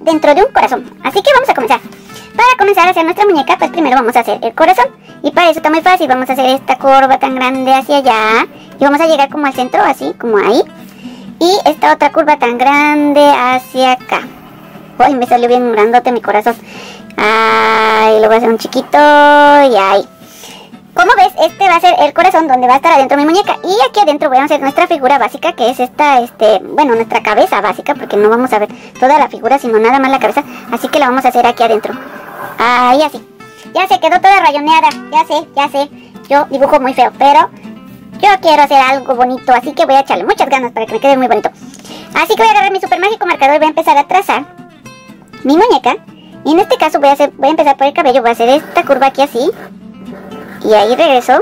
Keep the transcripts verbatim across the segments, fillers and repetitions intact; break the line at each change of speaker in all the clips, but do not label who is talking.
dentro de un corazón. Así que vamos a comenzar. Para comenzar a hacer nuestra muñeca, pues primero vamos a hacer el corazón. Y para eso está muy fácil, vamos a hacer esta curva tan grande hacia allá. Y vamos a llegar como al centro, así, como ahí. Y esta otra curva tan grande hacia acá. Uy, me salió bien grandote mi corazón. Ahí lo voy a hacer un chiquito y ahí. Como ves, este va a ser el corazón donde va a estar adentro mi muñeca. Y aquí adentro voy a hacer nuestra figura básica, que es esta, este, bueno, nuestra cabeza básica, porque no vamos a ver toda la figura, sino nada más la cabeza. Así que la vamos a hacer aquí adentro. Ahí así. Ya se quedó toda rayoneada, ya sé, ya sé. Yo dibujo muy feo, pero yo quiero hacer algo bonito, así que voy a echarle muchas ganas para que me quede muy bonito. Así que voy a agarrar mi super mágico marcador y voy a empezar a trazar mi muñeca. Y en este caso voy a hacer, voy a empezar por el cabello, voy a hacer esta curva aquí así. Y ahí regreso.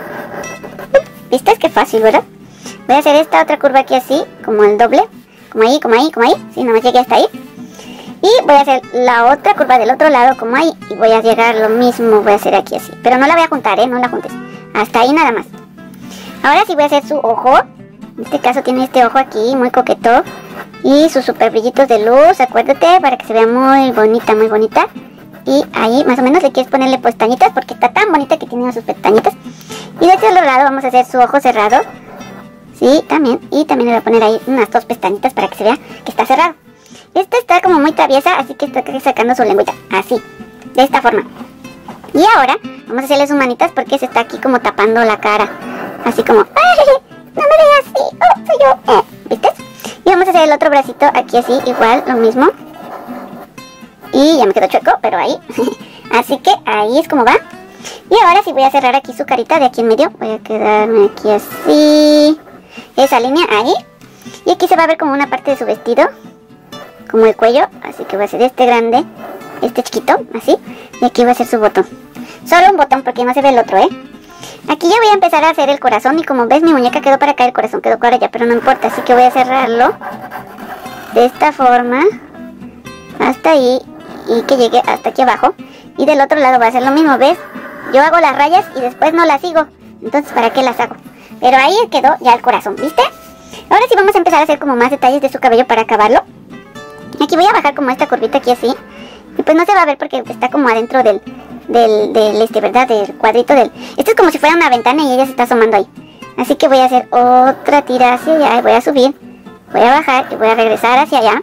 ¿Viste? Es que fácil, ¿verdad? Voy a hacer esta otra curva aquí así, como el doble. Como ahí, como ahí, como ahí. Si no me llegué hasta ahí. Y voy a hacer la otra curva del otro lado, como ahí. Y voy a llegar lo mismo, voy a hacer aquí así. Pero no la voy a juntar, ¿eh? No la juntes. Hasta ahí nada más. Ahora sí voy a hacer su ojo. En este caso tiene este ojo aquí, muy coqueto. Y sus super brillitos de luz, acuérdate, para que se vea muy bonita, muy bonita. Y ahí más o menos le quieres ponerle pestañitas, porque está tan bonita que tiene sus pestañitas. Y de este otro lado vamos a hacer su ojo cerrado. Sí, también. Y también le voy a poner ahí unas dos pestañitas para que se vea que está cerrado. Esta está como muy traviesa, así que está sacando su lengüita. Así, de esta forma. Y ahora vamos a hacerle sus manitas porque se está aquí como tapando la cara. Así como, ¡ay! No me veas así, oh, soy yo. Eh, ¿viste? Y vamos a hacer el otro bracito aquí así, igual, lo mismo. Y ya me quedó chueco, pero ahí. Así que ahí es como va. Y ahora sí voy a cerrar aquí su carita de aquí en medio. Voy a quedarme aquí así. Esa línea ahí. Y aquí se va a ver como una parte de su vestido. Como el cuello. Así que voy a hacer este grande. Este chiquito, así. Y aquí voy a hacer su botón. Solo un botón porque no se ve el otro, ¿eh? Aquí ya voy a empezar a hacer el corazón. Y como ves, mi muñeca quedó para acá, el corazón quedó para allá. Pero no importa, así que voy a cerrarlo de esta forma. Hasta ahí. Y que llegue hasta aquí abajo. Y del otro lado va a hacer lo mismo, ¿ves? Yo hago las rayas y después no las sigo. Entonces, ¿para qué las hago? Pero ahí quedó ya el corazón, ¿viste? Ahora sí vamos a empezar a hacer como más detalles de su cabello para acabarlo. Aquí voy a bajar como esta curvita aquí así. Y pues no se va a ver porque está como adentro del, del, del este, ¿verdad? Del cuadrito del... Esto es como si fuera una ventana y ella se está asomando ahí. Así que voy a hacer otra tira hacia allá y voy a subir. Voy a bajar y voy a regresar hacia allá.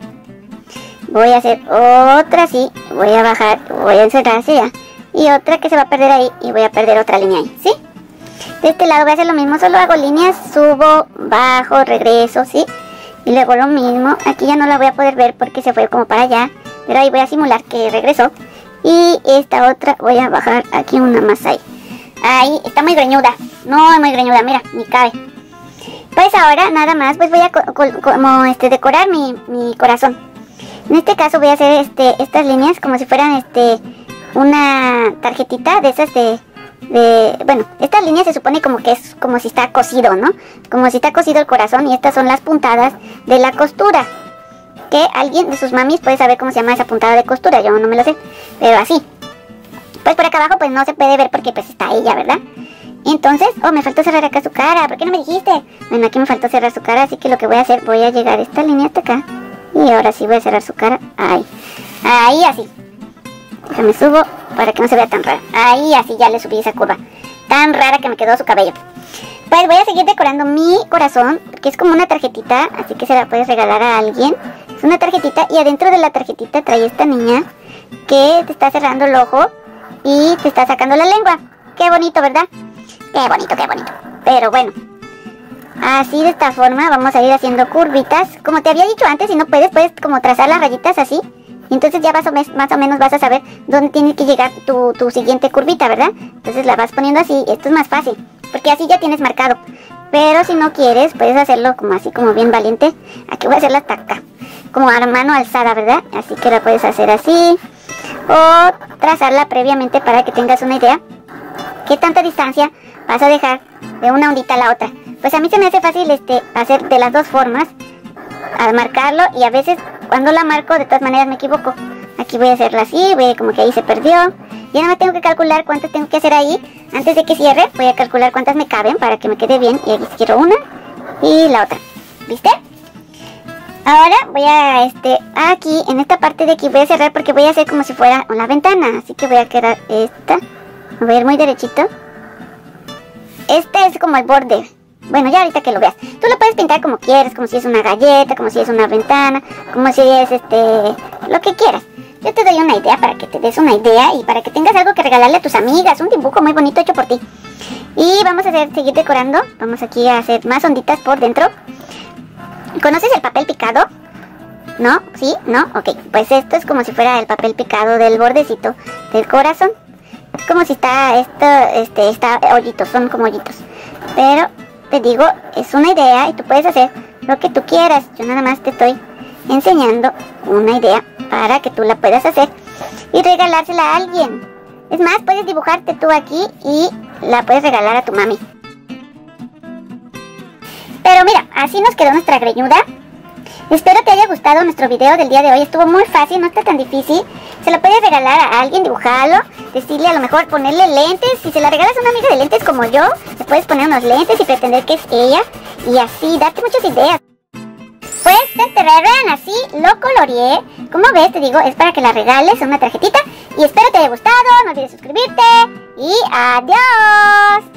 Voy a hacer otra así, voy a bajar, voy a encerrar hacia allá. Y otra que se va a perder ahí y voy a perder otra línea ahí, ¿sí? De este lado voy a hacer lo mismo, solo hago líneas, subo, bajo, regreso, ¿sí? Y luego lo mismo, aquí ya no la voy a poder ver porque se fue como para allá. Pero ahí voy a simular que regresó. Y esta otra voy a bajar aquí una más ahí. Ahí, está muy greñuda, no muy greñuda, mira, ni cabe. Pues ahora nada más, pues voy a co co como este, decorar mi, mi corazón. En este caso voy a hacer este, estas líneas como si fueran este una tarjetita de esas de, de... Bueno, estas líneas se supone como que es como si está cosido, ¿no? Como si está cosido el corazón y estas son las puntadas de la costura. Que alguien de sus mamis puede saber cómo se llama esa puntada de costura, yo no me lo sé, pero así. Pues por acá abajo pues no se puede ver porque pues está ella, ¿verdad? Entonces, oh, me faltó cerrar acá su cara, ¿por qué no me dijiste? Bueno, aquí me faltó cerrar su cara, así que lo que voy a hacer, voy a llegar a esta línea hasta acá. Y ahora sí voy a cerrar su cara. Ahí. Ahí así. Déjame subo para que no se vea tan rara. Ahí así ya le subí esa curva. Tan rara que me quedó su cabello. Pues voy a seguir decorando mi corazón. Porque es como una tarjetita. Así que se la puedes regalar a alguien. Es una tarjetita. Y adentro de la tarjetita trae esta niña. Que te está cerrando el ojo. Y te está sacando la lengua. Qué bonito, ¿verdad? Qué bonito, qué bonito. Pero bueno. Así de esta forma vamos a ir haciendo curvitas. Como te había dicho antes, si no puedes, puedes como trazar las rayitas así. Y entonces ya vas o mes, más o menos vas a saber dónde tiene que llegar tu, tu siguiente curvita, ¿verdad? Entonces la vas poniendo así. Esto es más fácil, porque así ya tienes marcado. Pero si no quieres, puedes hacerlo como así, como bien valiente. Aquí voy a hacerla hasta acá, como a mano alzada, ¿verdad? Así que la puedes hacer así. O trazarla previamente para que tengas una idea qué tanta distancia vas a dejar de una ondita a la otra. Pues a mí se me hace fácil este hacer de las dos formas al marcarlo, y a veces cuando la marco de todas maneras me equivoco. Aquí voy a hacerla así, voy como que ahí se perdió. Ya no me tengo que calcular cuántas tengo que hacer ahí. Antes de que cierre voy a calcular cuántas me caben para que me quede bien. Y aquí quiero una y la otra, ¿viste? Ahora voy a, este, aquí, en esta parte de aquí voy a cerrar porque voy a hacer como si fuera una ventana. Así que voy a quedar esta. Voy a ir muy derechito. Este es como el borde. Bueno, ya ahorita que lo veas. Tú lo puedes pintar como quieras, como si es una galleta, como si es una ventana, como si es, este, lo que quieras. Yo te doy una idea para que te des una idea y para que tengas algo que regalarle a tus amigas. Un dibujo muy bonito hecho por ti. Y vamos a hacer, seguir decorando. Vamos aquí a hacer más onditas por dentro. ¿Conoces el papel picado? ¿No? ¿Sí? ¿No? Ok, pues esto es como si fuera el papel picado del bordecito del corazón. Es como si está, esto, este, está hoyitos, son como hoyitos. Pero, te digo, es una idea y tú puedes hacer lo que tú quieras. Yo nada más te estoy enseñando una idea para que tú la puedas hacer y regalársela a alguien. Es más, puedes dibujarte tú aquí y la puedes regalar a tu mami. Pero mira, así nos quedó nuestra greñuda. Espero te haya gustado nuestro video del día de hoy. Estuvo muy fácil, no está tan difícil. Se lo puedes regalar a alguien, dibujarlo, decirle a lo mejor ponerle lentes. Si se la regalas a una amiga de lentes como yo, le puedes poner unos lentes y pretender que es ella. Y así, darte muchas ideas. Pues te regalan así, lo coloreé. Como ves, te digo, es para que la regales en una tarjetita. Y espero te haya gustado, no olvides suscribirte. Y adiós.